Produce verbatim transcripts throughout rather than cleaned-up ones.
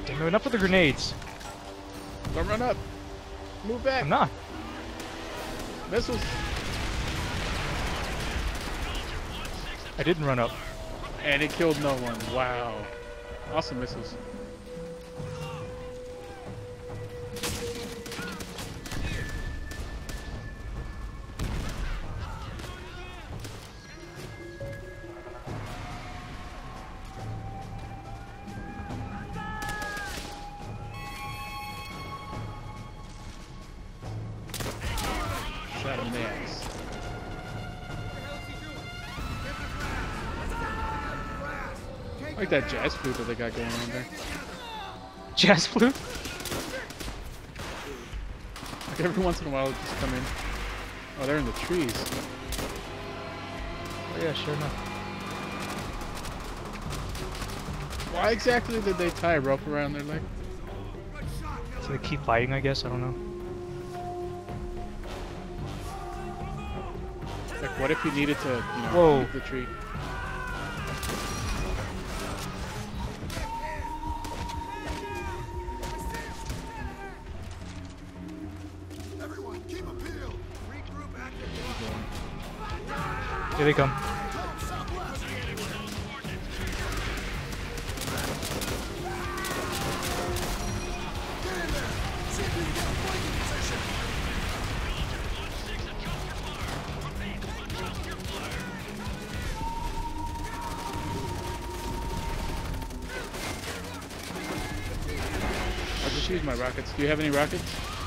Damn it, enough with the grenades. Don't run up. Move back. I'm not. Missiles. I didn't run up. And it killed no one. Wow. Awesome missiles. Shot him in the ass. I like that jazz flute that they got going on there. Jazz flute? Like every once in a while, it just come in. Oh, they're in the trees. Oh yeah, sure enough. Why exactly did they tie a rope around their leg? So they keep fighting, I guess. I don't know. Like, what if you needed to, you know, Whoa. leave the tree? Here they come. I'll just use my rockets. Do you have any rockets?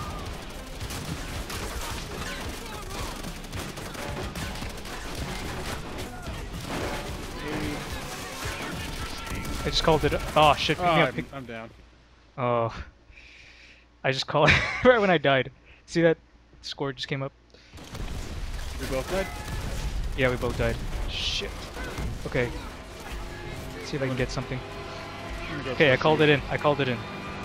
I just called it. Oh shit! Oh, Pick me up. I'm, Pick, I'm down. oh, I just called it right when I died. See that score just came up? We both dead? Yeah, we both died. Shit. Okay. See if I can get something. I'm gonna go Okay, I first. called it in. I called it in.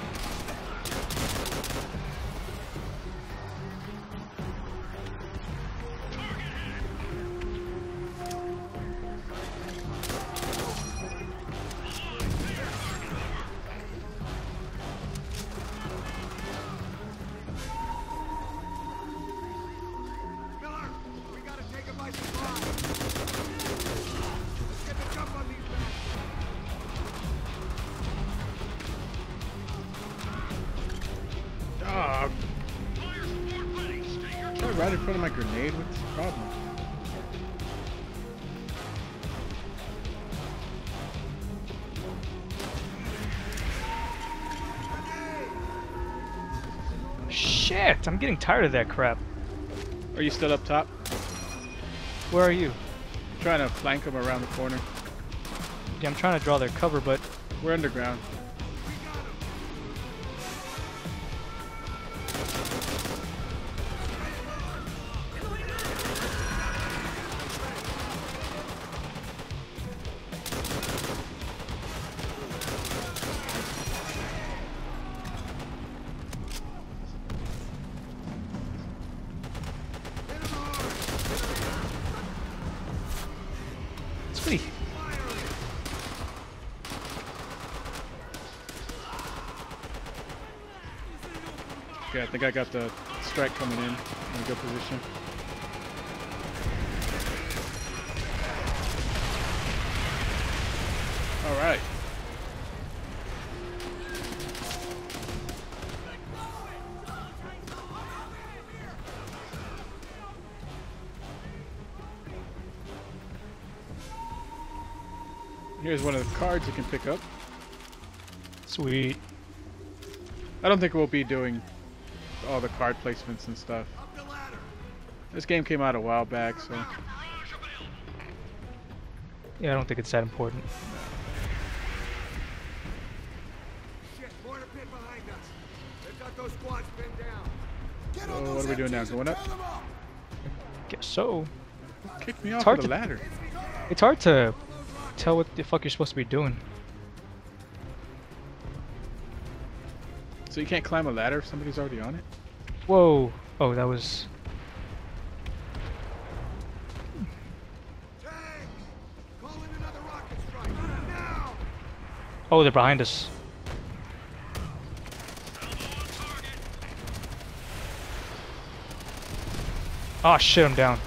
Dog. Right right in front of my grenade? What's the problem? Shit! I'm getting tired of that crap. Are you still up top? Where are you? I'm trying to flank them around the corner. Yeah, I'm trying to draw their cover, but We're underground. sweet. Okay, I think I got the strike coming in in a good position. All right. Here's one of the cards you can pick up. Sweet. I don't think we'll be doing all the card placements and stuff. This game came out a while back, so Yeah, I don't think it's that important. so what are we doing now? Going up? Guess so. Kick me off hard of the to- ladder. It's hard to tell what the fuck you're supposed to be doing. So you can't climb a ladder if somebody's already on it? Whoa. Oh, that was... Oh, they're behind us. Oh shit, I'm down.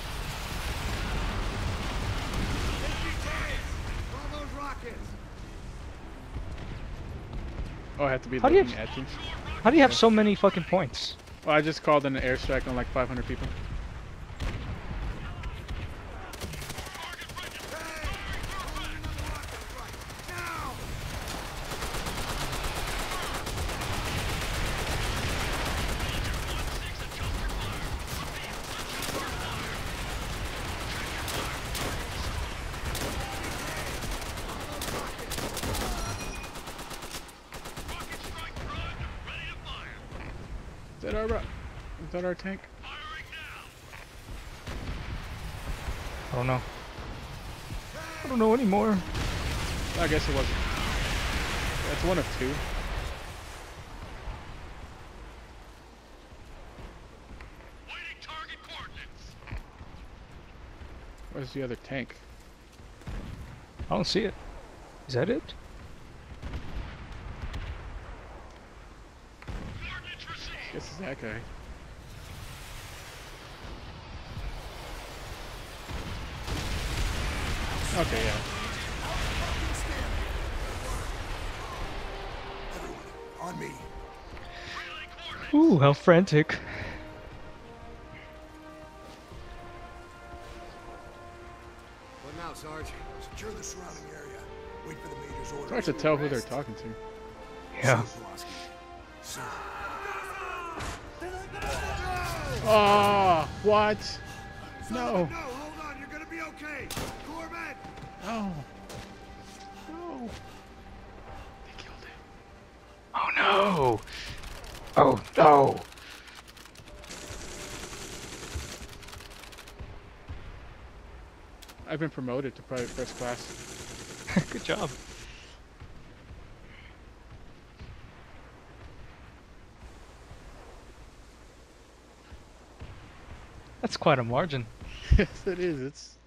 Oh, I have to be How do you looking have- at things. How do you have so many fucking points? Well, I just called in an airstrike on like five hundred people. Is that our ro- is that our tank? I don't know. I don't know anymore. I guess it wasn't. That's one of two. Where's the other tank? I don't see it. Is that it? Guess it's that guy. Okay, yeah. On me. Ooh, how frantic. What now, Sarge? Secure the surrounding area. Wait for the major's order. It's hard to tell who they're talking to. Yeah. Sir. Oh, what? No. No, hold on. You're gonna be okay. Corvette. No. No. They killed him. Oh no! Oh no! I've been promoted to private first class. Good job. That's quite a margin. Yes, it is. It's